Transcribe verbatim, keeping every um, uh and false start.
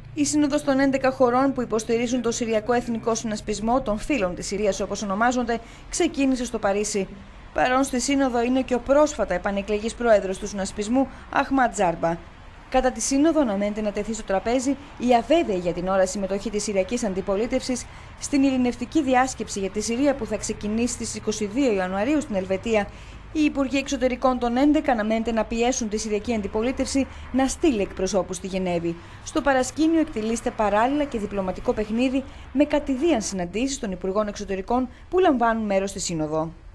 Η Σύνοδος των έντεκα χωρών που υποστηρίζουν το Συριακό Εθνικό Συνασπισμό των Φίλων της Συρίας, όπως ονομάζονται, ξεκίνησε στο Παρίσι. Παρόν στη Σύνοδο είναι και ο πρόσφατα επανεκλεγής πρόεδρος του συνασπισμού, Αχμαντ Τζάρμπα. Κατά τη Σύνοδο αναμένεται να τεθεί στο τραπέζι η αβέβαιη για την ώρα συμμετοχή της Συριακής Αντιπολίτευσης στην ειρηνευτική διάσκεψη για τη Συρία που θα ξεκινήσει στις είκοσι δύο Ιανουαρίου στην Ελβετία. Οι Υπουργοί Εξωτερικών των έντεκα αναμένεται να πιέσουν τη Συριακή Αντιπολίτευση να στείλει εκπροσώπους στη Γενέβη. Στο παρασκήνιο εκτελείστε παράλληλα και διπλωματικό παιχνίδι με κατηδίαν συναντήσεις των Υπουργών Εξωτερικών που λαμβάνουν μέρος στη Σύνοδο.